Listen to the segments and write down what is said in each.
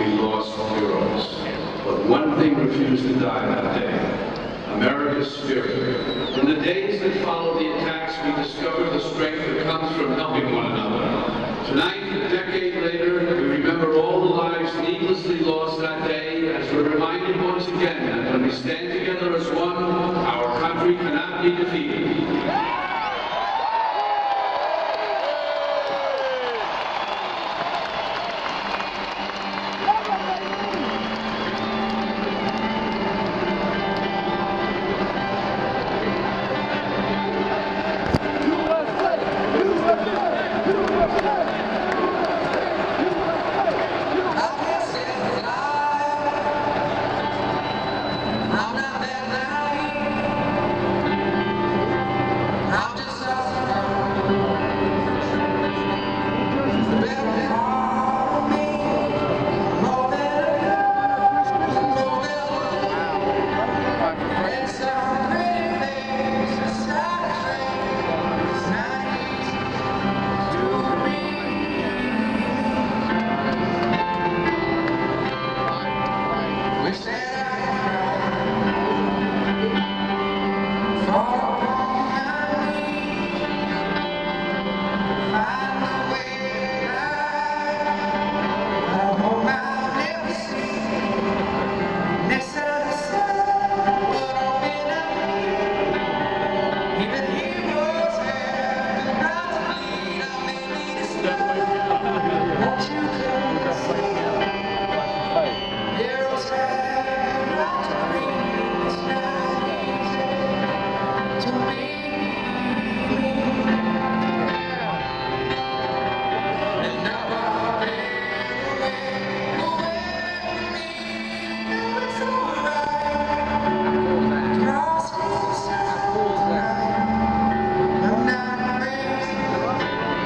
we lost heroes. But one thing refused to die that day: America's spirit. In the days that followed the attacks, we discovered the strength that comes from helping one another. Tonight, a decade later, we remember all the lives needlessly lost that day, as we're reminded once again that when we stand together as one, our country cannot be defeated.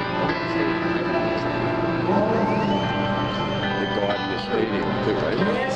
Stadium too, right?